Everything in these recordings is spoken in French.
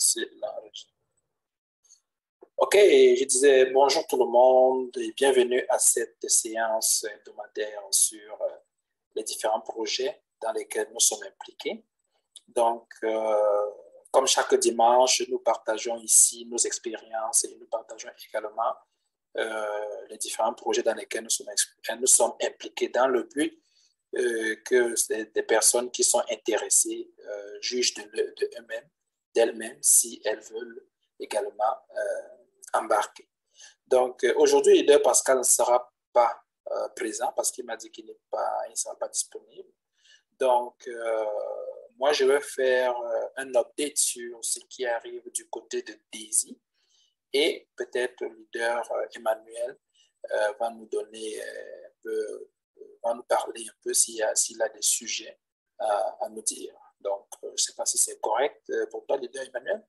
lancer l'enregistrement. Ok, je disais bonjour tout le monde et bienvenue à cette séance hebdomadaire sur les différents projets dans lesquels nous sommes impliqués. Donc, comme chaque dimanche, nous partageons ici nos expériences et nous partageons également les différents projets dans lesquels nous sommes impliqués dans le but que des personnes qui sont intéressées jugent d'elles-mêmes si elles veulent également embarquer. Donc, aujourd'hui, leader Pascal ne sera pas présent parce qu'il m'a dit qu'il ne sera pas disponible. Donc, moi, je vais faire un update sur ce qui arrive du côté de Daisy et peut-être le leader Emmanuel va nous donner un peu, va nous parler un peu s'il a des sujets à nous dire. Donc, je ne sais pas si c'est correct pour toi, leader Emmanuel.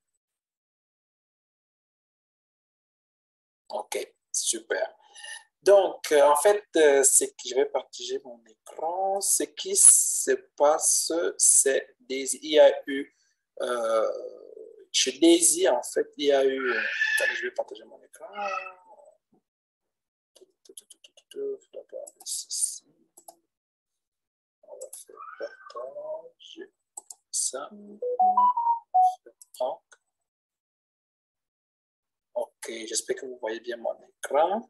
Ok, super. Donc, en fait, je vais partager mon écran. Ce qui se passe, c'est il y a eu, chez Daisy, en fait, il y a eu, attendez, je vais partager mon écran. D'abord, ici. On va faire partage. Ça. Ok, j'espère que vous voyez bien mon écran.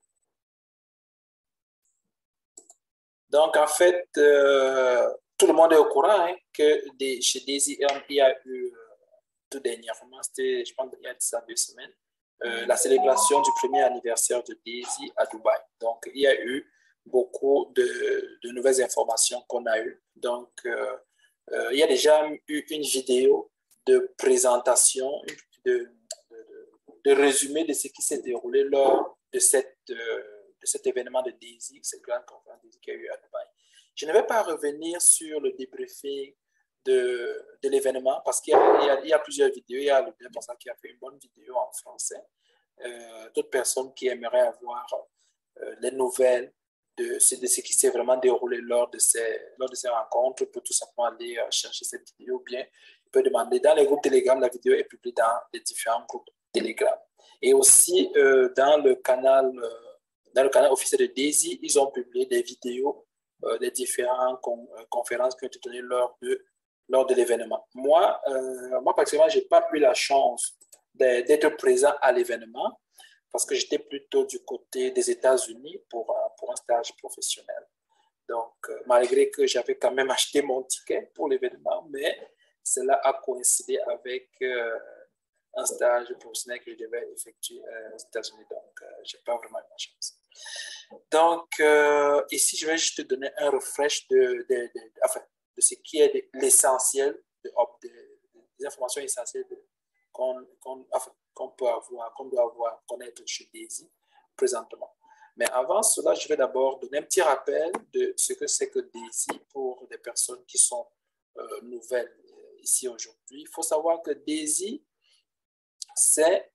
Donc, en fait, tout le monde est au courant que chez Daisy, il y a eu tout dernièrement, c'était, je pense, il y a 2 semaines, la célébration du premier anniversaire de Daisy à Dubaï. Donc, il y a eu beaucoup de nouvelles informations qu'on a eues. Donc, il y a déjà eu une vidéo de présentation, de résumé de ce qui s'est déroulé lors de cet événement de Daisy, cette grande conférence Daisy qu'il y a eu à Dubaï. Je ne vais pas revenir sur le débriefing de l'événement parce qu'il y a plusieurs vidéos. Il y a le personne qui a fait une bonne vidéo en français. D'autres personnes qui aimeraient avoir les nouvelles de ce qui s'est vraiment déroulé lors de ces rencontres peut tout simplement aller chercher cette vidéo. Bien, il peut demander dans les groupes Telegram. La vidéo est publiée dans les différents groupes Telegram. Et aussi dans le canal officiel de Daisy, ils ont publié des vidéos des différentes conférences qui ont été tenues lors de l'événement. Moi, particulièrement, je n'ai pas eu la chance d'être présent à l'événement parce que j'étais plutôt du côté des États-Unis pour un stage professionnel. Donc, malgré que j'avais quand même acheté mon ticket pour l'événement, mais cela a coïncidé avec un stage professionnel que je devais effectuer aux États-Unis. Donc, je n'ai pas vraiment eu la chance. Donc, ici, je vais juste te donner un refresh de ce qui est l'essentiel, des informations essentielles qu'on peut avoir, qu'on doit avoir, connaître chez Daisy présentement. Mais avant cela, je vais d'abord donner un petit rappel de ce que c'est que Daisy pour des personnes qui sont nouvelles ici aujourd'hui. Il faut savoir que Daisy, c'est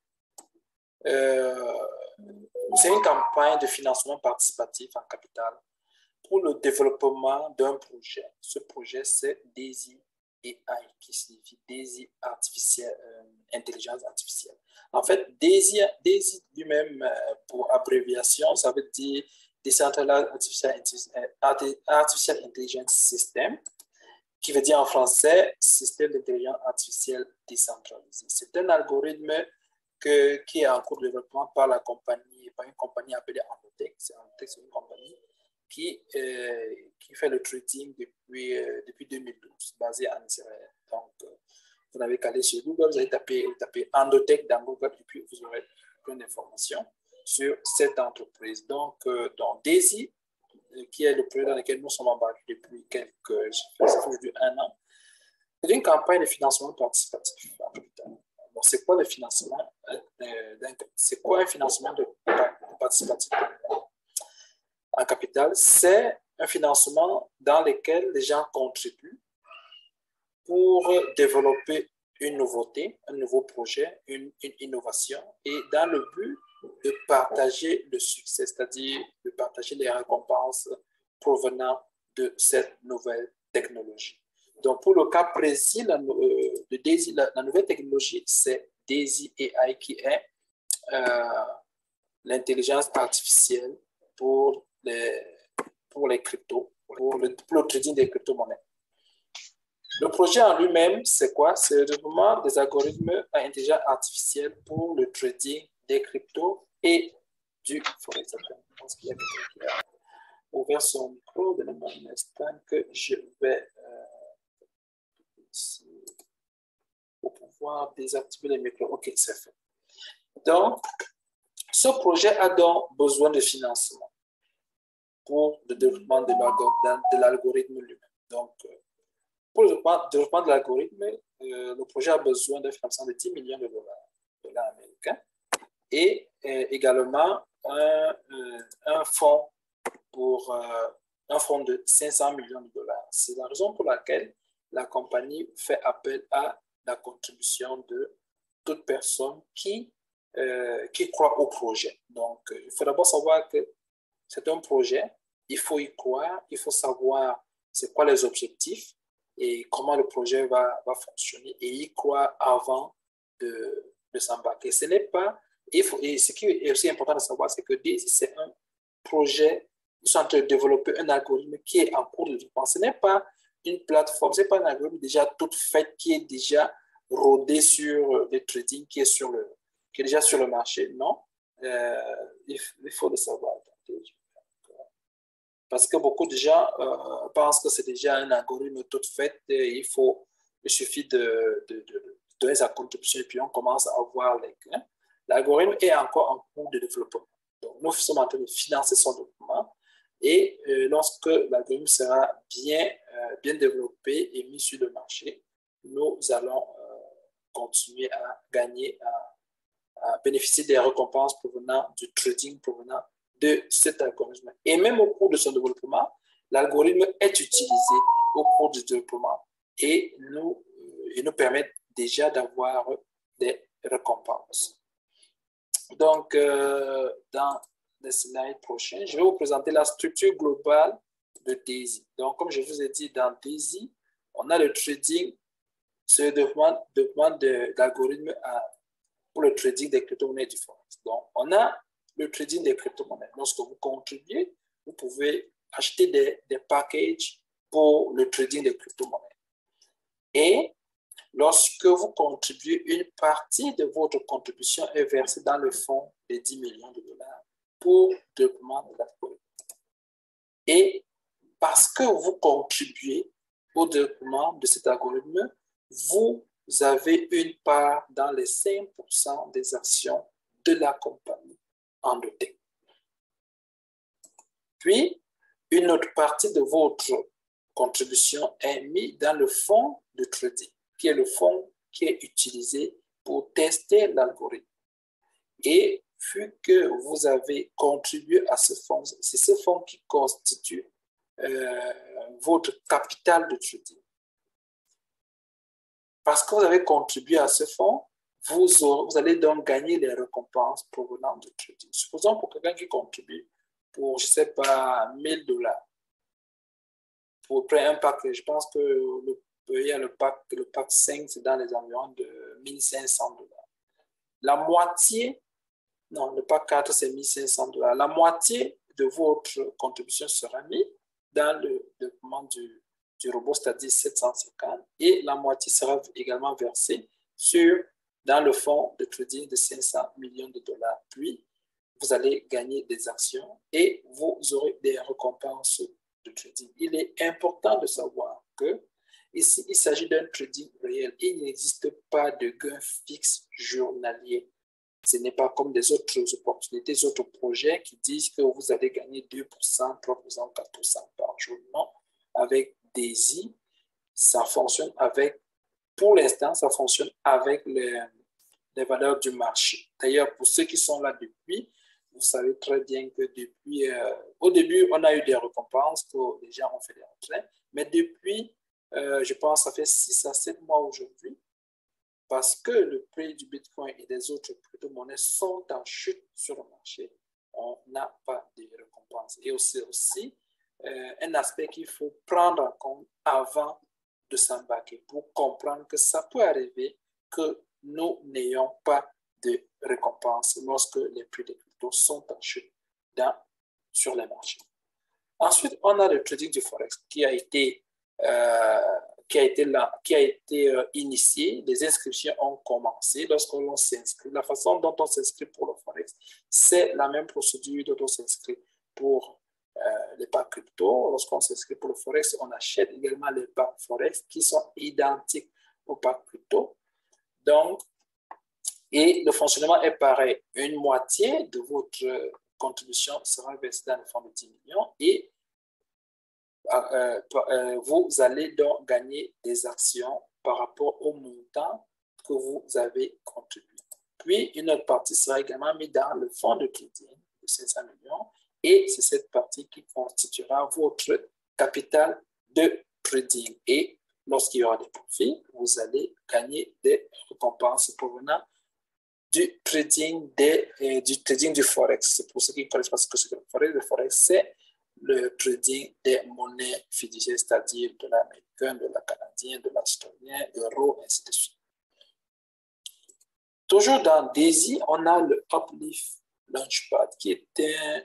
une campagne de financement participatif en capital pour le développement d'un projet. Ce projet, c'est Daisy AI, qui signifie Daisy Intelligence Artificielle. En fait, Daisy lui-même, pour abréviation, ça veut dire Decentralized Artificial Intelligence System, qui veut dire en français système d'intelligence artificielle décentralisé. C'est un algorithme qui est en cours de développement par une compagnie appelée Andotech. C'est une compagnie qui fait le trading depuis 2012, basée en Israël. Donc, vous n'avez qu'à aller sur Google, vous allez taper Andotech dans Google et puis vous aurez plein d'informations sur cette entreprise. Donc Daisy, qui est le projet dans lequel nous sommes embarqués depuis aujourd'hui 1 an, c'est une campagne de financement participatif en capital. Donc, c'est quoi le financement c'est quoi un financement participatif en capital? C'est un financement dans lequel les gens contribuent pour développer une nouveauté, un nouveau projet, une innovation, et dans le but de partager le succès, c'est-à-dire de partager les récompenses provenant de cette nouvelle technologie. Donc, pour le cas précis, de Daisy, la nouvelle technologie, c'est Daisy AI qui est l'intelligence artificielle pour les cryptos, pour le trading des crypto-monnaies. Le projet en lui-même, c'est quoi? C'est le développement des algorithmes à intelligence artificielle pour le trading des cryptos et du forex. Je pense qu'il y a quelqu'un qui a ouvert son micro. Donnez-moi un instant que je vais ici pour pouvoir désactiver les micros. OK, c'est fait. Donc, ce projet a donc besoin de financement pour le développement de l'algorithme lui-même. Donc, pour le développement de l'algorithme, le projet a besoin d'un financement de 10 millions de dollars américains et également un fonds un fonds de 500 millions de dollars. C'est la raison pour laquelle la compagnie fait appel à la contribution de toute personne qui croit au projet. Donc, il faut d'abord savoir que c'est un projet, il faut y croire, il faut savoir c'est quoi les objectifs et comment le projet va fonctionner et y croire avant de s'embarquer. Ce n'est pas, et ce qui est aussi important de savoir, c'est que Daisy, c'est un projet, ils sont en train de développer un algorithme qui est en cours de développement. Ce n'est pas une plateforme, ce n'est pas un algorithme déjà toute faite qui est déjà rodé sur le trading, qui est déjà sur le marché. Non, il faut le savoir. Parce que beaucoup de gens pensent que c'est déjà un algorithme tout fait et il suffit de donner sa contribution et puis on commence à voir les gains. L'algorithme est encore en cours de développement. Donc, nous sommes en train de financer son développement et lorsque l'algorithme sera bien développé et mis sur le marché, nous allons continuer à gagner, à bénéficier des récompenses provenant du trading, provenant de cet algorithme. Et même au cours de son développement, l'algorithme est utilisé au cours du développement et nous permet déjà d'avoir des récompenses. Donc, dans les slides prochains, je vais vous présenter la structure globale de Daisy. Donc, comme je vous ai dit, dans Daisy, on a le trading, ce développement d'algorithme pour le trading des crypto-monnaies du forex. Donc, on a le trading des crypto-monnaies. Lorsque vous contribuez, vous pouvez acheter des packages pour le trading des crypto-monnaies. Et lorsque vous contribuez, une partie de votre contribution est versée dans le fonds de 10 millions de dollars pour le développement de l'algorithme. Et parce que vous contribuez au développement de cet algorithme, vous avez une part dans les 5% des actions de la compagnie endotée. Puis, une autre partie de votre contribution est mise dans le fonds de trading, qui est le fonds qui est utilisé pour tester l'algorithme. Et vu que vous avez contribué à ce fonds, c'est ce fonds qui constitue votre capital de trading. Parce que vous avez contribué à ce fonds, vous allez donc gagner les récompenses provenant du trading. Supposons pour quelqu'un qui contribue pour, je ne sais pas, 1000 dollars. Pour prendre un pack, je pense que il y a le pack 5, c'est dans les environs de 1500 dollars. La moitié, non, le pack 4, c'est 1500 dollars. La moitié de votre contribution sera mise dans le développement du robot, c'est-à-dire 750, et la moitié sera également versée dans le fonds de trading de 500 millions de dollars. Puis, vous allez gagner des actions et vous aurez des récompenses de trading. Il est important de savoir que ici, il s'agit d'un trading réel. Il n'existe pas de gain fixe journalier. Ce n'est pas comme des autres opportunités, des autres projets qui disent que vous allez gagner 2%, 3%, 4% par jour. Non, avec Daisy, ça fonctionne pour l'instant, ça fonctionne avec les valeurs du marché. D'ailleurs, pour ceux qui sont là depuis, vous savez très bien que depuis, au début, on a eu des récompenses, que les gens ont fait des retraits, mais depuis, je pense, ça fait 6 à 7 mois aujourd'hui, parce que le prix du Bitcoin et des autres crypto-monnaies sont en chute sur le marché, on n'a pas de récompenses. Et aussi un aspect qu'il faut prendre en compte avant de s'embarquer pour comprendre que ça peut arriver que nous n'ayons pas de récompense lorsque les prix des cryptos sont en chute sur les marchés. Ensuite, on a le trading du Forex qui a été initié. Les inscriptions ont commencé lorsque l'on s'inscrit. La façon dont on s'inscrit pour le Forex, c'est la même procédure dont on s'inscrit pour les packs crypto. Lorsqu'on s'inscrit pour le Forex, on achète également les packs Forex qui sont identiques aux packs crypto. Donc, et le fonctionnement est pareil. Une moitié de votre contribution sera versée dans le fonds de 10 millions et vous allez donc gagner des actions par rapport au montant que vous avez contribué. Puis, une autre partie sera également mise dans le fonds de trading de 500 millions et c'est cette partie qui constituera votre capital de trading. Et lorsqu'il y aura des profits, vous allez gagner des récompenses provenant du trading du Forex. C'est pour ceux qui ne connaissent pas ce que c'est le Forex, c'est le trading des monnaies fiduciaires, c'est-à-dire de l'américain, de la canadienne, de l'australien, euro, ainsi de suite. Toujours dans Daisy, on a le Uplift Launchpad qui était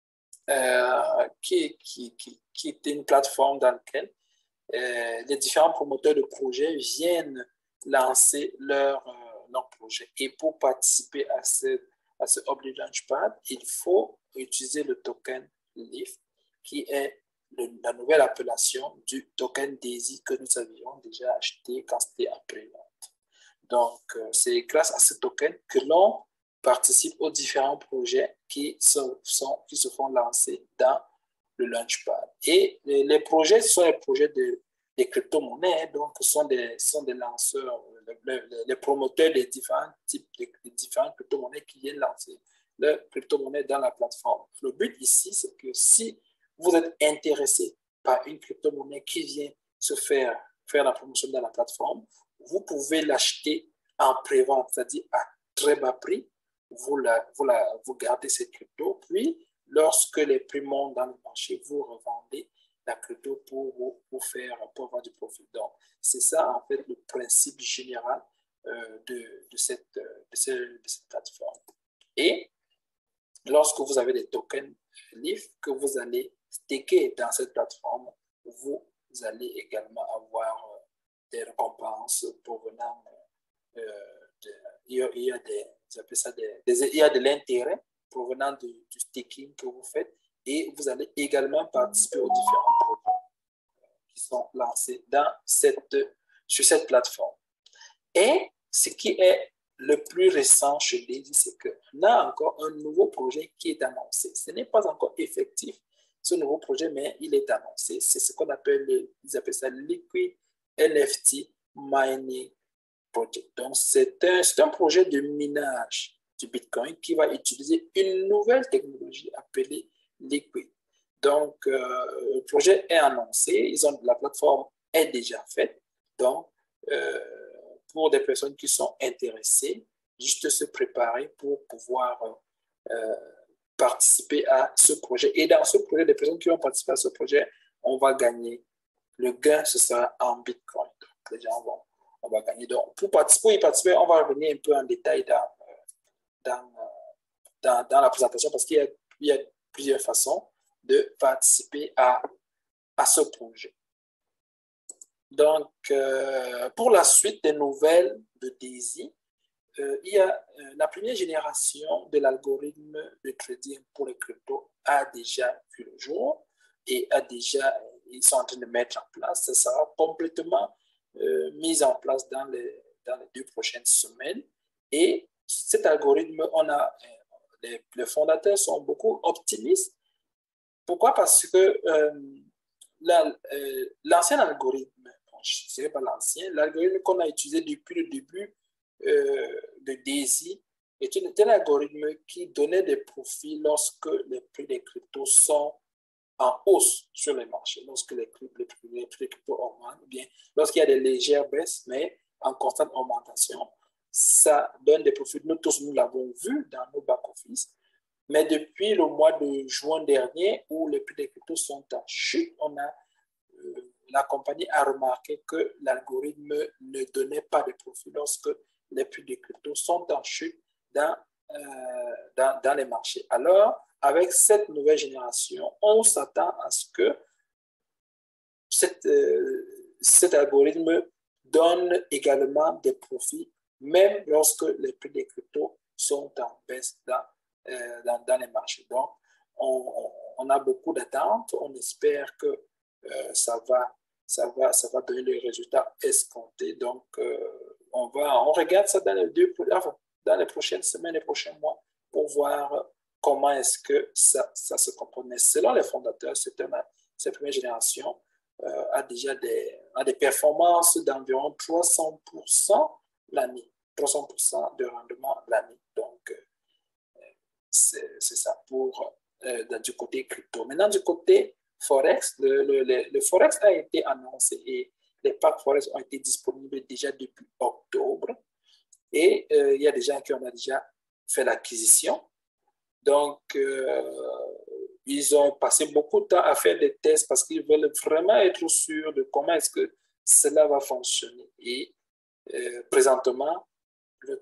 une plateforme dans laquelle les différents promoteurs de projets viennent lancer leur projet. Et pour participer à ce Uplift Launchpad, il faut utiliser le token LIF, qui est la nouvelle appellation du token Daisy que nous avions déjà acheté quand c'était en pré-vente. Donc, c'est grâce à ce token que l'on participe aux différents projets qui se font lancer dans le Launchpad. Et les projets sont les projets des crypto-monnaies, donc sont des lanceurs, les promoteurs des différents types de différentes crypto-monnaies qui viennent lancer leur crypto-monnaie dans la plateforme. Le but ici, c'est que si vous êtes intéressé par une crypto-monnaie qui vient se faire la promotion dans la plateforme, vous pouvez l'acheter en pré-vente, c'est-à-dire à très bas prix. Vous gardez cette crypto, puis lorsque les prix montent dans le marché, vous revendez la crypto pour avoir du profit. Donc, c'est ça en fait le principe général de cette plateforme. Et lorsque vous avez des tokens LIF que vous allez staker dans cette plateforme, vous allez également avoir des récompenses provenant il y a de l'intérêt provenant du staking que vous faites et vous allez également participer aux différents projets qui sont lancés sur cette plateforme. Et ce qui est le plus récent chez Daisy, c'est qu'on a encore un nouveau projet qui est annoncé. Ce n'est pas encore effectif, ce nouveau projet, mais il est annoncé. C'est ce qu'on appelle, ils appellent ça Liquid NFT Mining Project. Donc, c'est un projet de minage du Bitcoin qui va utiliser une nouvelle technologie appelée Liquid. Donc, le projet est annoncé, la plateforme est déjà faite. Donc, pour des personnes qui sont intéressées, juste se préparer pour pouvoir participer à ce projet. Et dans ce projet, les personnes qui vont participer à ce projet, on va gagner. Le gain, ce sera en Bitcoin. Donc, les gens on va gagner. Donc, pour y participer, on va revenir un peu en détail dans la présentation parce qu'il y a plusieurs façons de participer à ce projet. Donc, pour la suite des nouvelles de Daisy, il y a la première génération de l'algorithme de trading pour les cryptos a déjà vu le jour et ils sont en train de mettre en place. Ça sera complètement mis en place dans les 2 prochaines semaines. Et cet algorithme, les fondateurs sont beaucoup optimistes. Pourquoi? Parce que l'ancien algorithme, je ne dirais pas l'ancien, l'algorithme qu'on a utilisé depuis le début de Daisy est un algorithme qui donnait des profits lorsque les prix des cryptos sont en hausse sur les marchés, lorsque les prix des cryptos augmentent, ou bien lorsqu'il y a des légères baisses, mais en constante augmentation, ça donne des profits. Nous tous, nous l'avons vu dans nos back-office. Mais depuis le mois de juin dernier, où les prix des cryptos sont en chute, on a la compagnie a remarqué que l'algorithme ne donnait pas de profit lorsque les prix des cryptos sont en chute dans les marchés. Alors, avec cette nouvelle génération, on s'attend à ce que cet algorithme donne également des profits, même lorsque les prix des cryptos sont en baisse dans les marchés. Donc, on a beaucoup d'attentes. On espère que ça va donner les résultats escomptés. Donc, on regarde ça dans les prochaines semaines, les prochains mois, pour voir comment est-ce que ça se comporte. Mais selon les fondateurs, cette première génération a déjà des performances d'environ 300% l'année, 300% de rendement l'année. Donc, c'est ça pour du côté crypto. Maintenant, du côté Forex, le Forex a été annoncé et les packs Forex ont été disponibles déjà depuis octobre. Et il y a des gens qui ont déjà fait l'acquisition. Donc, ils ont passé beaucoup de temps à faire des tests parce qu'ils veulent vraiment être sûrs de comment est-ce que cela va fonctionner. Et présentement, le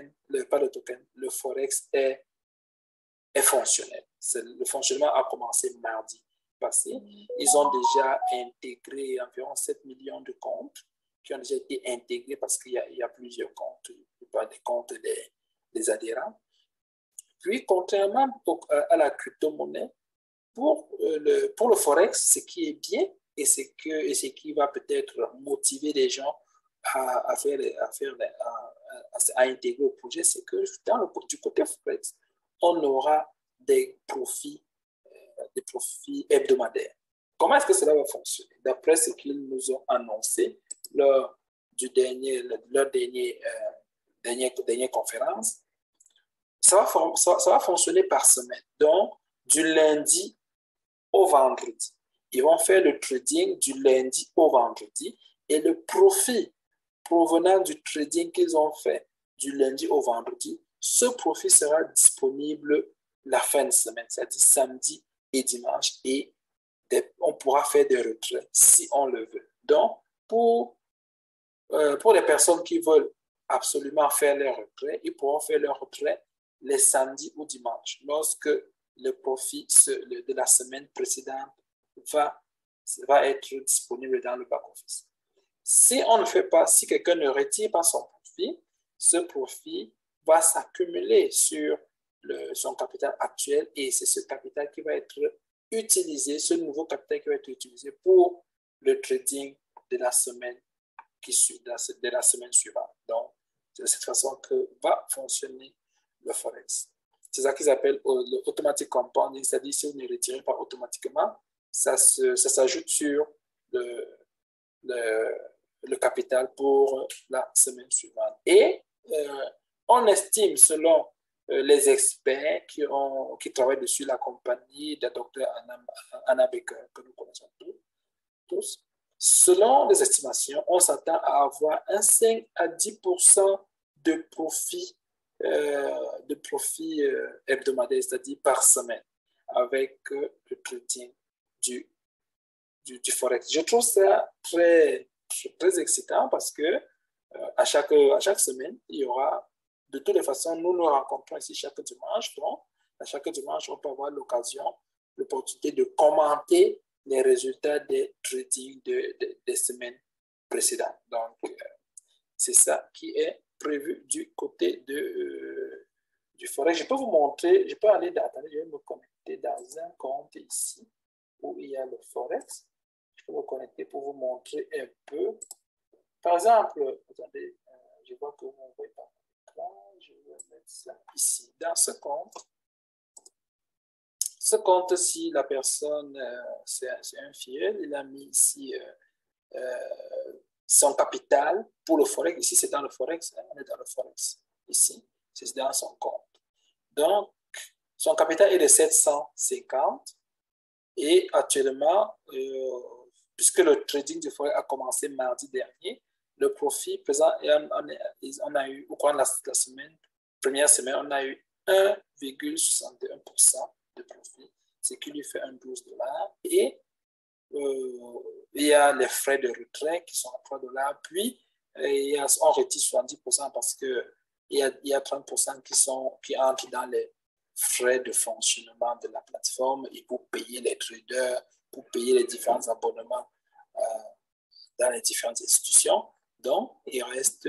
Forex est fonctionnel. Le fonctionnement a commencé mardi passé. Ils ont déjà intégré environ 7 millions de comptes qui ont déjà été intégrés parce qu'il y a plusieurs comptes, pas des comptes des adhérents. Puis, contrairement à la crypto-monnaie, pour le Forex, ce qui est bien et ce qui va peut-être motiver les gens à intégrer au projet, c'est que du côté Forex, on aura des profits hebdomadaires. Comment est-ce que cela va fonctionner? D'après ce qu'ils nous ont annoncé lors de leur dernière conférence, ça va fonctionner par semaine. Donc, du lundi au vendredi. Ils vont faire le trading du lundi au vendredi et le profit provenant du trading qu'ils ont fait du lundi au vendredi, ce profit sera disponible la fin de semaine, c'est-à-dire samedi et dimanche, et on pourra faire des retraits si on le veut. Donc, pour les personnes qui veulent absolument faire leurs retraits, ils pourront faire leurs retraits les samedis ou dimanches, lorsque le profit de la semaine précédente va être disponible dans le back-office. Si on ne fait pas, si quelqu'un ne retire pas son profit, ce profit va s'accumuler sur son capital actuel et c'est ce capital qui va être utilisé, ce nouveau capital qui va être utilisé pour le trading de la semaine de la semaine suivante. Donc, c'est de cette façon que va fonctionner le Forex. C'est ça qu'ils appellent le automatic compounding, c'est-à-dire si vous ne retirez pas automatiquement, ça s'ajoute sur le capital pour la semaine suivante. Et on estime, selon les experts qui travaillent dessus, la compagnie de Dr. Anna Baker, que nous connaissons tous, selon les estimations, on s'attend à avoir un 5 à 10% de profit hebdomadaire, c'est-à-dire par semaine, avec le trading du Forex. Je trouve ça très, très excitant parce que à chaque semaine, il y aura, de toutes les façons, nous rencontrons ici chaque dimanche. Donc, à chaque dimanche, on peut avoir l'opportunité de commenter les résultats des trading des semaines précédentes. Donc, c'est ça qui est prévu du côté du Forex. Je peux vous montrer, je peux aller attendez, je vais me connecter dans un compte ici où il y a le Forex. Je peux me connecter pour vous montrer un peu. Par exemple, attendez, je vois que vous ne voyez pas l'écran. Je vais mettre ça ici. Dans ce compte, ci la personne, c'est un filleul, il a mis ici son capital pour le Forex. Ici, c'est dans le Forex. On est dans le Forex. Ici, c'est dans son compte. Donc, son capital est de 750. Et actuellement, puisque le trading du Forex a commencé mardi dernier, le profit présent, on a eu, au cours de la première semaine, on a eu 1,61% de profit, ce qui lui fait $12. Et il y a les frais de retrait qui sont à 3 $. Puis, on retire 70% parce que il y a 30% qui entrent dans les frais de fonctionnement de la plateforme et pour payer les traders, pour payer les différents abonnements dans les différentes institutions. Donc, il reste,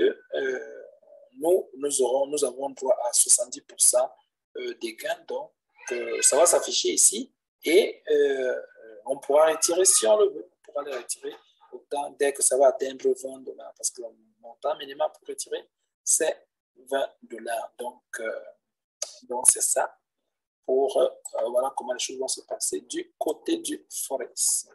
nous avons droit à 70% des gains. Donc, ça va s'afficher ici et on pourra retirer si on le veut. On pourra les retirer autant dès que ça va atteindre 20 $. Parce que le montant minimum pour retirer, c'est 20 $. Donc c'est ça pour voilà comment les choses vont se passer du côté du Forex.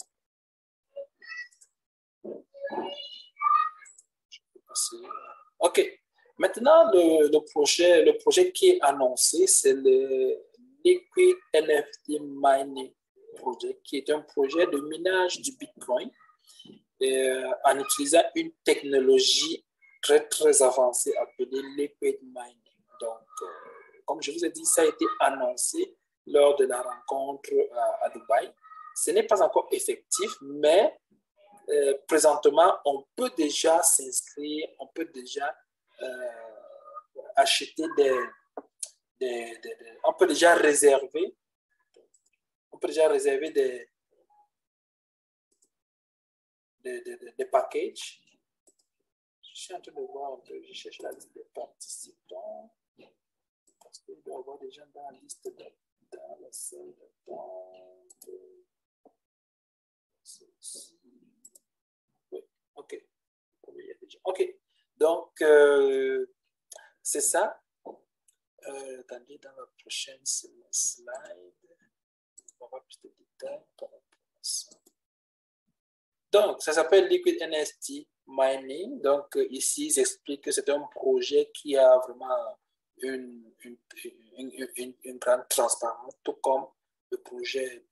OK. Maintenant, le projet qui est annoncé, c'est le Liquid NFT Mining Project, qui est un projet de minage du Bitcoin en utilisant une technologie très, très avancée appelée Liquid Mining. Donc, comme je vous ai dit, ça a été annoncé lors de la rencontre à Dubaï. Ce n'est pas encore effectif, mais présentement, on peut déjà s'inscrire, on peut déjà acheter on peut déjà réserver des packages. Je suis en train de voir, je cherche la liste des participants parce qu'il doit y avoir des gens dans la liste dans la salle d'attente. Oui, ok. Ok, donc c'est ça. Attendez, dans la prochaine slide, on va avoir plus de détails par rapport à ça. Donc, ça s'appelle Liquid NFT Mining. Donc, ici, ils expliquent que c'est un projet qui a vraiment une grande transparence, tout comme le projet,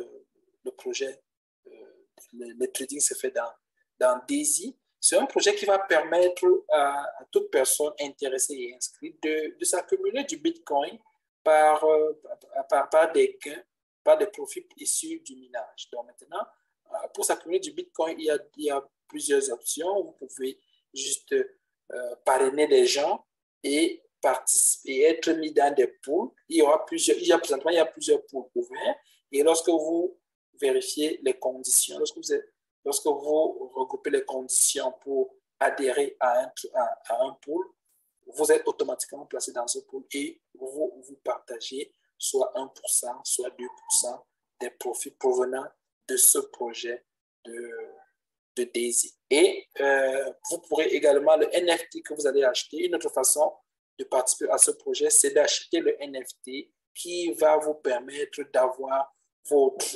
le trading se fait dans Daisy. C'est un projet qui va permettre à toute personne intéressée et inscrite de s'accumuler du Bitcoin par des gains, par des profits issus du minage. Donc maintenant, pour s'accumuler du Bitcoin, il y a plusieurs options. Vous pouvez juste parrainer des gens et participer, être mis dans des pools. Présentement, il y a plusieurs pools ouverts. Et lorsque vous vérifiez les conditions, lorsque vous regroupez les conditions pour adhérer à un pool, vous êtes automatiquement placé dans ce pool et vous partagez soit 1%, soit 2% des profits provenant de ce projet de Daisy. Et vous pourrez également, le NFT que vous allez acheter, une autre façon de participer à ce projet, c'est d'acheter le NFT qui va vous permettre d'avoir votre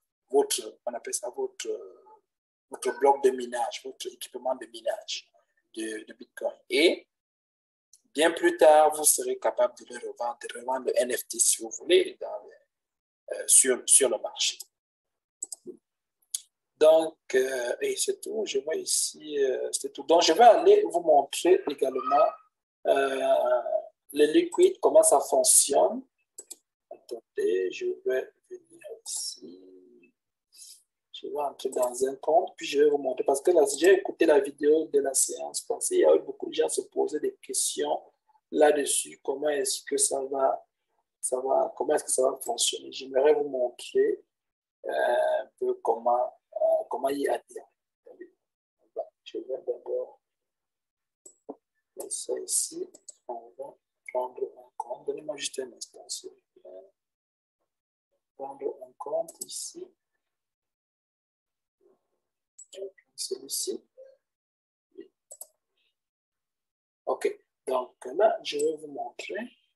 bloc de minage, votre équipement de minage de Bitcoin. Et bien plus tard, vous serez capable de revendre le NFT si vous voulez sur le marché. Donc, et c'est tout. Je vois ici, c'est tout. Donc, je vais aller vous montrer également le Liquid, comment ça fonctionne. Attendez, je vais venir ici. Je vais entrer dans un compte, puis je vais vous montrer. Parce que là, j'ai écouté la vidéo de la séance passée. Il y a eu beaucoup de gens se poser des questions là-dessus. Comment est-ce que ça va fonctionner? J'aimerais vous montrer un peu comment y adhérer. Je vais d'abord mettre ça ici. On va prendre un compte. Donnez-moi juste un instant, s'il vous plaît. Prendre un compte ici. Je vais prendre celui-ci. OK. Donc là, je vais vous montrer.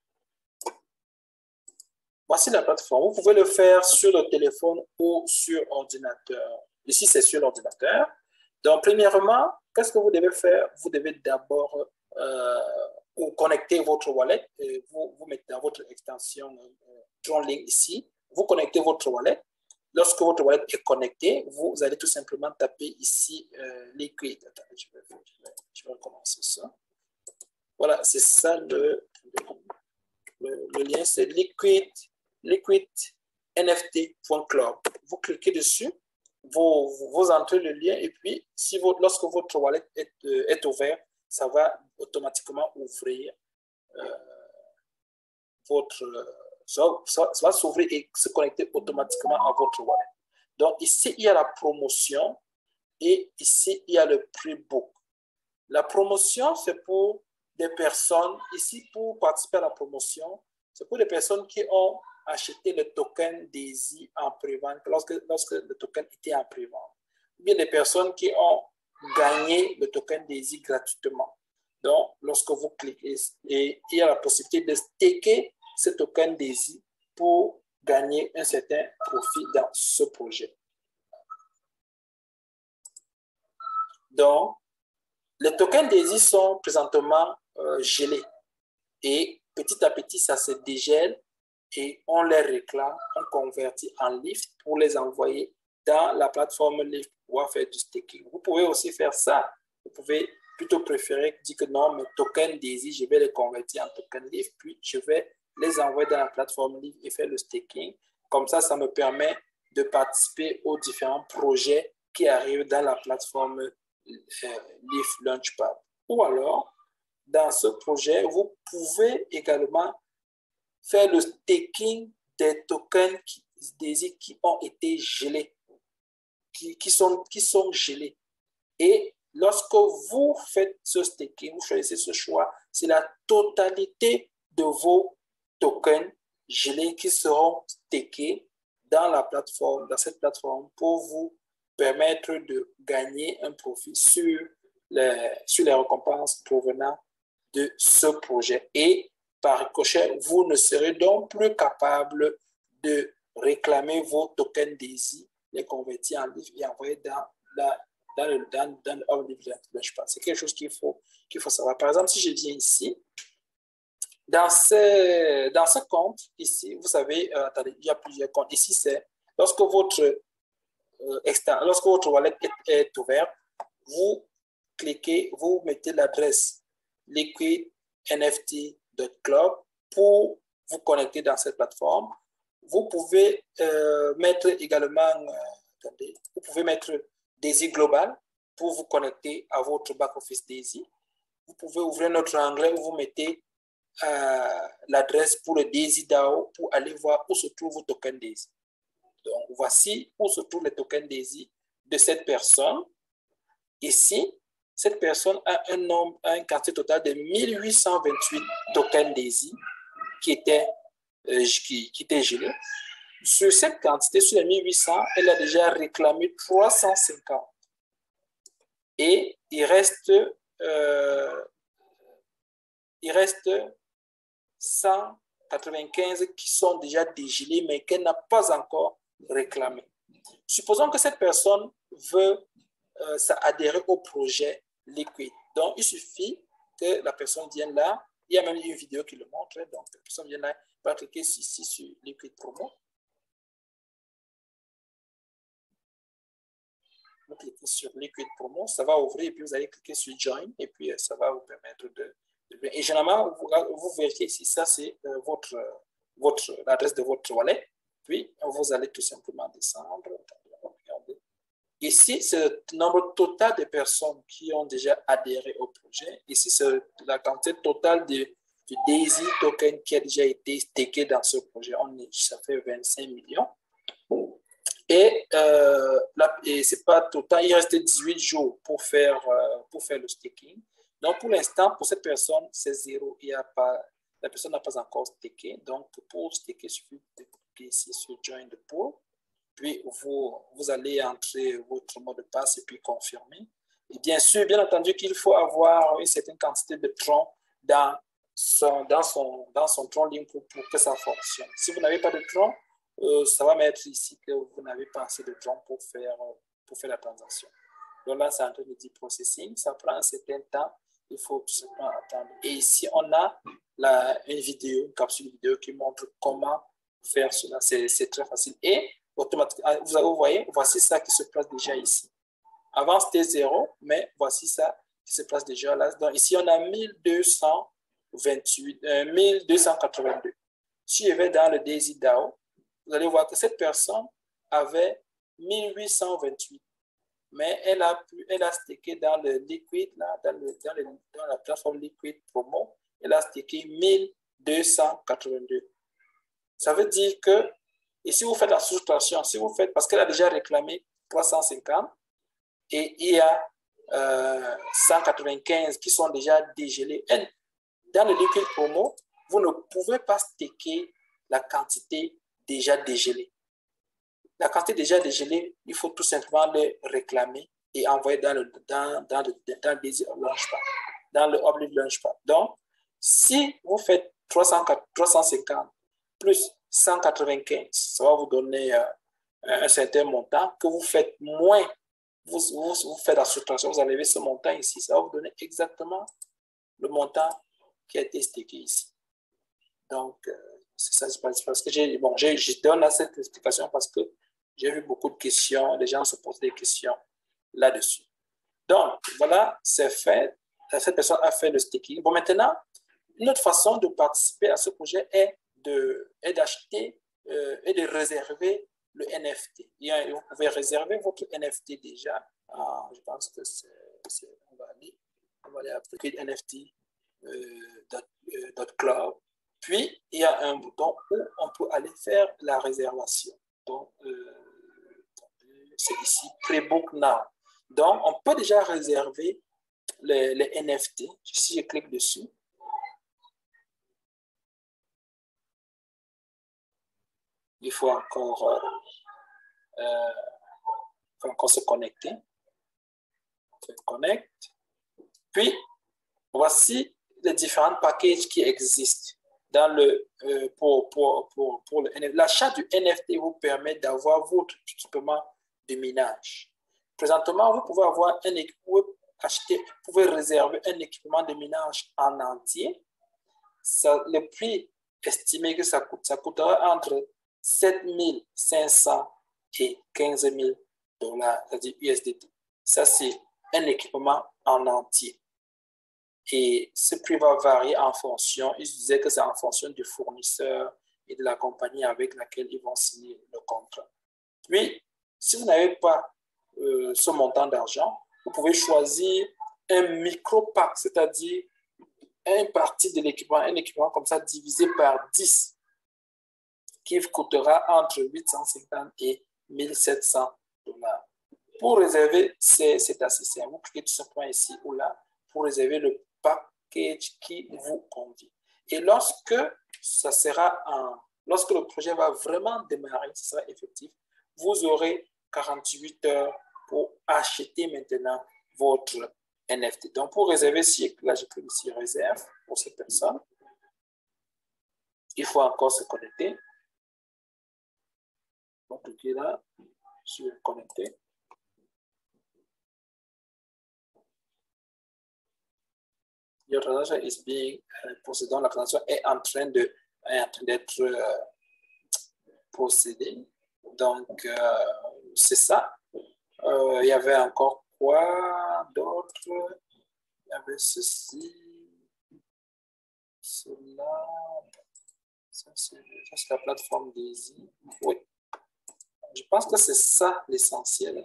Voici la plateforme. Vous pouvez le faire sur le téléphone ou sur ordinateur. Ici, c'est sur l'ordinateur. Donc, premièrement, qu'est-ce que vous devez faire? Vous devez d'abord connecter votre wallet. Vous mettez dans votre extension TronLink ici. Vous connectez votre wallet. Lorsque votre wallet est connecté, vous allez tout simplement taper ici Liquid. Attendez, je vais recommencer ça. Voilà, c'est ça le lien, c'est liquidnft.club. Vous cliquez dessus vous entrez le lien et puis si lorsque votre wallet est ouvert, ça va automatiquement ouvrir ça va s'ouvrir et se connecter automatiquement à votre wallet. Donc ici, il y a la promotion et ici, il y a le pre-book. La promotion, c'est pour des personnes, ici pour participer à la promotion, c'est pour des personnes qui ont acheté le token DAISY en pré-vente lorsque le token était en pré-vente. Ou bien des personnes qui ont gagné le token DAISY gratuitement. Donc, lorsque vous cliquez, et il y a la possibilité de staker ce token DAISY pour gagner un certain profit dans ce projet. Donc, les tokens DAISY sont présentement gelés et petit à petit, ça se dégèle et on les réclame, on convertit en LIFT pour les envoyer dans la plateforme LIFT pour pouvoir faire du staking. Vous pouvez aussi faire ça. Vous pouvez plutôt préférer dire que non, mes tokens DAISY, je vais les convertir en tokens LIFT, puis je vais les envoyer dans la plateforme LIFT et faire le staking. Comme ça, ça me permet de participer aux différents projets qui arrivent dans la plateforme LIFT Launchpad. Ou alors, dans ce projet, vous pouvez également faire le staking des tokens DAISY qui ont été gelés, qui sont gelés. Et lorsque vous faites ce staking, vous choisissez ce choix, c'est la totalité de vos tokens gelés qui seront stakés dans la plateforme, dans cette plateforme pour vous permettre de gagner un profit sur les récompenses provenant de ce projet. Et par ricochet, vous ne serez donc plus capable de réclamer vos tokens DAISY, les convertir en livres et envoyer dans le livre. C'est quelque chose qu'il faut savoir. Par exemple, si je viens ici, dans ce compte, ici, vous savez, attendez, il y a plusieurs comptes. Ici, c'est lorsque votre wallet est ouvert, vous cliquez, vous mettez l'adresse liquidnft.club pour vous connecter dans cette plateforme. Vous pouvez mettre également, vous pouvez mettre DAISY Global pour vous connecter à votre back-office DAISY. Vous pouvez ouvrir notre onglet où vous mettez l'adresse pour le DAISY DAO pour aller voir où se trouvent vos tokens DAISY. Donc, voici où se trouvent les tokens DAISY de cette personne. Ici, cette personne a une quantité totale de 1828 tokens DAISY qui étaient gelés. Sur cette quantité, sur les 1800, elle a déjà réclamé 350. Et il reste 195 qui sont déjà dégelés, mais qu'elle n'a pas encore réclamé. Supposons que cette personne veut adhérer au projet Liquid. Donc, il suffit que la personne vienne là. Il y a même une vidéo qui le montre. Donc, la personne vient là, va cliquer ici sur Liquid Promo. Vous cliquez sur Liquid Promo, ça va ouvrir et puis vous allez cliquer sur Join et puis ça va vous permettre de et généralement, vous vérifiez ici, ça c'est l'adresse de votre wallet. Puis, vous allez tout simplement descendre. Ici, c'est le nombre total de personnes qui ont déjà adhéré au projet. Ici, c'est la quantité totale du DAISY token qui a déjà été staké dans ce projet. Ça fait 25 millions. Et c'est pas total, il reste 18 jours pour faire le staking. Donc, pour l'instant, pour cette personne, c'est zéro. La personne n'a pas encore staké. Donc, pour staker, il suffit de cliquer ici sur Join the Pool. Puis, vous allez entrer votre mot de passe et puis confirmer. Et bien sûr, bien entendu qu'il faut avoir une certaine quantité de troncs dans son tronc libre pour que ça fonctionne. Si vous n'avez pas de tronc, ça va mettre ici que vous n'avez pas assez de troncs pour faire la transaction. Donc là, c'est en train de dire processing. Ça prend un certain temps. Il faut tout simplement attendre. Et ici, on a une capsule vidéo qui montre comment faire cela. C'est très facile. Et automatiquement, vous voyez, voici ça qui se place déjà ici. Avant, c'était 0, mais voici ça qui se place déjà là. Donc ici, on a 1282. Si je vais dans le DAISY DAO, vous allez voir que cette personne avait 1828. Mais elle a stacké dans le liquide, là, dans la plateforme Liquid Promo, elle a stacké 1282. Ça veut dire que, et si vous faites la soustraction, si vous faites, parce qu'elle a déjà réclamé 350, et il y a 195 qui sont déjà dégelés. Et dans le Liquid Promo, vous ne pouvez pas stacker la quantité déjà dégelée. La quantité déjà dégelée, il faut tout simplement le réclamer et envoyer dans le Daisy Launchpad, dans le Obliv Launchpad. Donc, si vous faites 350 plus 195, ça va vous donner un certain montant que vous faites moins. Vous faites la soustraction, vous enlevez ce montant ici, ça va vous donner exactement le montant qui a été stacké ici. Donc, c'est ça, parce que je donne cette explication parce que j'ai vu beaucoup de questions, les gens se posent des questions là-dessus. Donc, voilà, c'est fait. Cette personne a fait le staking. Bon, maintenant, une autre façon de participer à ce projet est d'acheter et de réserver le NFT. Vous pouvez réserver votre NFT déjà. Je pense que on va aller appliquer NFT.club. Puis, il y a un bouton où on peut aller faire la réservation. Donc, c'est ici, Pre-Book Now. Donc, on peut déjà réserver les NFT. Si je clique dessus, il faut encore se connecter. On se connecte. Puis, voici les différents packages qui existent. Dans pour l'achat du NFT vous permet d'avoir votre équipement de minage. Présentement, vous pouvez avoir vous pouvez réserver un équipement de minage en entier. Le prix estimé que ça coûtera entre 7 500 et 15 000 $, c'est-à-dire USDT. Ça, c'est un équipement en entier. Et ce prix va varier en fonction, ils disaient que c'est en fonction du fournisseur et de la compagnie avec laquelle ils vont signer le contrat. Puis, si vous n'avez pas ce montant d'argent, vous pouvez choisir un micro-pack, c'est-à-dire une partie de l'équipement, un équipement comme ça divisé par 10, qui coûtera entre 850 et 1700 $. Pour réserver, c'est assez simple. Vous cliquez tout simplement ici ou là pour réserver le package qui vous convient. Et lorsque le projet va vraiment démarrer, ce sera effectif, vous aurez 48 heures pour acheter maintenant votre NFT. Donc, pour réserver, là, je clique ici réserve pour cette personne. Il faut encore se connecter. Donc, cliquez là sur connecter. Your transaction is being procédée. La transaction est en train d'être procédée. Donc, c'est ça. Il y avait encore quoi d'autre? Il y avait ceci, cela. Ça, c'est la plateforme Daisy. Oui. Je pense que c'est ça l'essentiel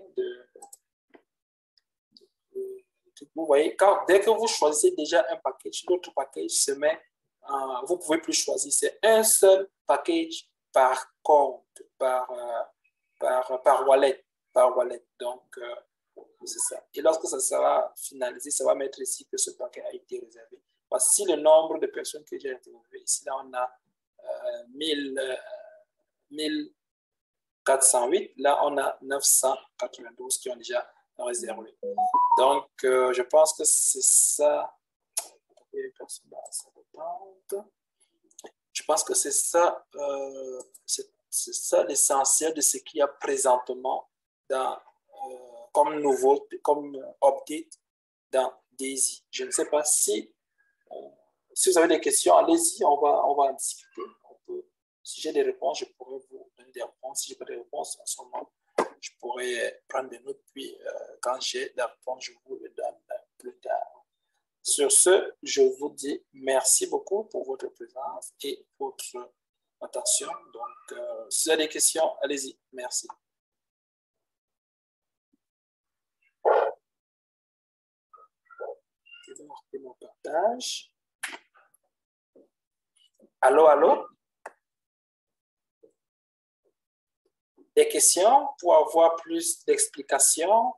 vous voyez, dès que vous choisissez déjà un package, l'autre package se met, vous ne pouvez plus choisir. C'est un seul package par compte, par wallet. Donc, c'est ça. Et lorsque ça sera finalisé, ça va mettre ici que ce paquet a été réservé. Voici le nombre de personnes que j'ai interviewées. Ici, là, on a 1408. Là, on a 992 qui ont déjà réservé. Donc, je pense que c'est ça. Je pense que c'est ça, c'est ça l'essentiel de ce qu'il y a présentement comme nouveauté, comme update dans Daisy. Je ne sais pas si vous avez des questions, allez-y, on va en discuter. Si j'ai des réponses, je pourrais vous donner des réponses. Si je n'ai pas de réponses en ce moment, je pourrais prendre des notes, puis quand j'ai des réponses, je vous les donne plus tard. Sur ce, je vous dis merci beaucoup pour votre présence et votre attention. Donc, si vous avez des questions, allez-y. Merci. Et mon partage. Allô, allô? Des questions pour avoir plus d'explications?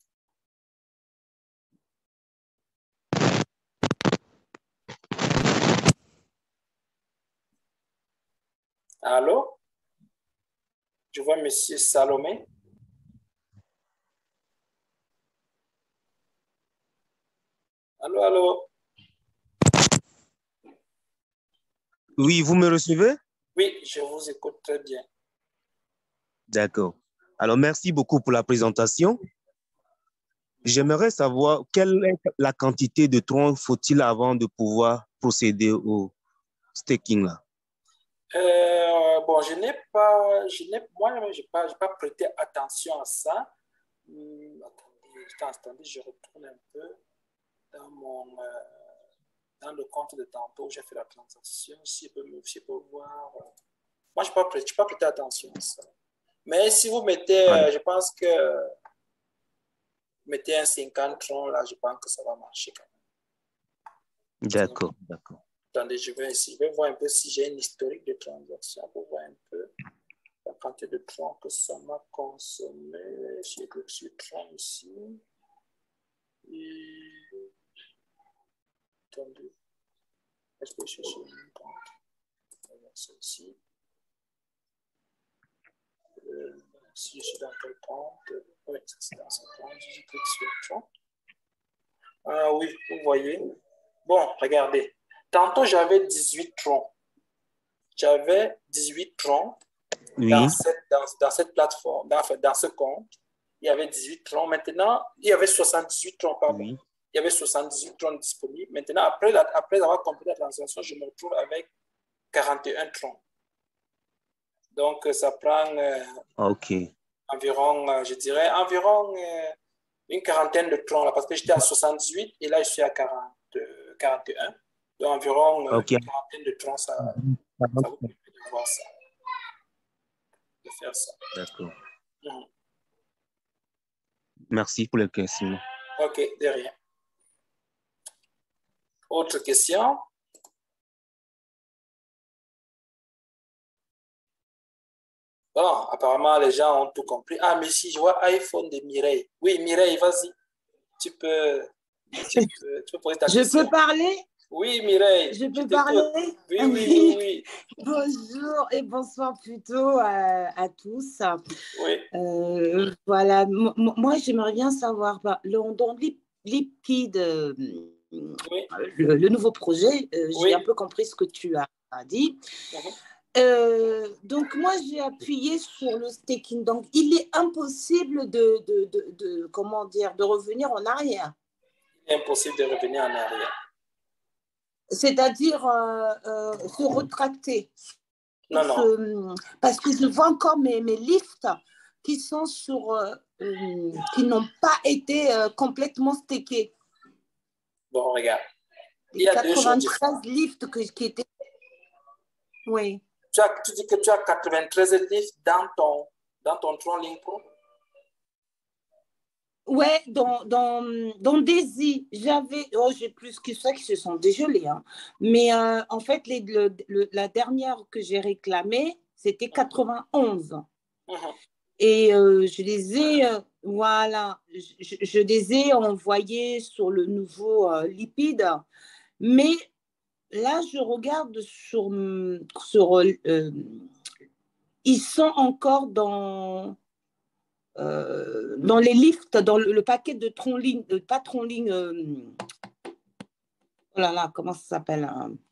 Allô? Je vois Monsieur Salomé. Allô, allô? Oui, vous me recevez? Oui, je vous écoute très bien. D'accord. Alors, merci beaucoup pour la présentation. J'aimerais savoir quelle est la quantité de troncs faut-il avant de pouvoir procéder au staking là. Bon, moi-même, j'ai pas prêté attention à ça. Attendez, je retourne un peu dans le compte de tantôt où j'ai fait la transaction. Si je peux voir. Moi, je n'ai pas prêté attention à ça. Mais si vous mettez, je pense que mettez un 50 troncs là, je pense que ça va marcher quand même. D'accord, d'accord. Attendez, je vais voir un peu si j'ai une historique de transaction pour voir un peu la quantité de troncs que ça m'a consommé. J'ai le tronc ici. Et... Attendez. Est-ce que je suis sur mon compte? Celle-ci. Si je suis dans quel compte? Oui, ça c'est dans ce compte. Je clique sur le tronc. Ah oui, vous voyez. Bon, regardez. Tantôt, j'avais 18 troncs. J'avais 18 troncs Oui. dans cette plateforme, dans ce compte. Il y avait 18 troncs. Maintenant, il y avait 78 troncs, pardon. Oui. Il y avait 78 troncs disponibles. Maintenant, après avoir complété la transaction, je me retrouve avec 41 troncs. Donc, ça prend environ, je dirais, environ une quarantaine de troncs, là, parce que j'étais à 78 et là, je suis à 41. Donc, environ une quarantaine de troncs, ça vous permet de voir ça, de faire ça. D'accord. Merci pour les questions. OK, de rien. Autre question? Bon, apparemment, les gens ont tout compris. Ah, mais si je vois iPhone de Mireille. Oui, Mireille, vas-y. Tu peux poser ta question. Je peux parler? Oui, Mireille. Je peux parler? Oui. Bonjour et bonsoir plutôt à tous. Oui. Voilà, moi j'aimerais bien savoir, dans Lipid, oui. le nouveau projet, j'ai un peu compris ce que tu as dit. Donc moi j'ai appuyé sur le staking, donc il est impossible comment dire, de revenir en arrière. Il est impossible de revenir en arrière. C'est-à-dire se retracter. Non. Parce que je vois encore mes lifts qui sont qui n'ont pas été complètement stakés. Bon, regarde. Il y a 93 lifts qui étaient... Oui. Tu dis que tu as 93 lifts dans ton tronc Linkro? Ouais, dans Daisy, j'avais... Oh, j'ai plus que ça qui se sont dégelés. Hein. Mais en fait, la dernière que j'ai réclamée, c'était 91. Et je les ai... voilà, je les ai envoyés sur le nouveau Lipid. Mais là, je regarde ils sont encore dans les lifts, dans le paquet de Tronling, pas Tronling, oh là là, comment ça s'appelle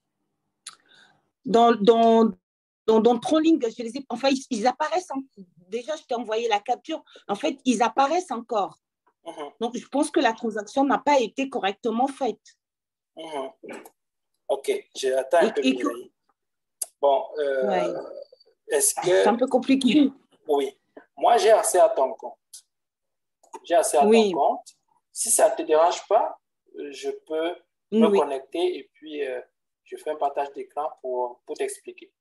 dans Tronling, je les ai, enfin, ils apparaissent, déjà, je t'ai envoyé la capture, en fait, ils apparaissent encore. Donc, je pense que la transaction n'a pas été correctement faite. Ok, j'attends un peu. Bon, est-ce que... C'est un peu compliqué. Oui. Moi, j'ai accès à ton compte. Ton compte. Si ça ne te dérange pas, je peux me connecter et puis je fais un partage d'écran pour t'expliquer.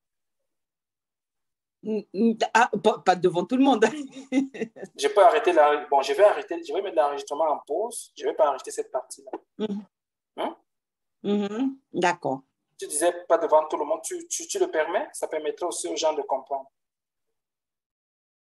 Ah, pas devant tout le monde. Je peux arrêter je vais mettre l'enregistrement en pause. Je ne vais pas enregistrer cette partie-là. D'accord. Tu disais pas devant tout le monde, tu le permets, ça permettrait aussi aux gens de comprendre.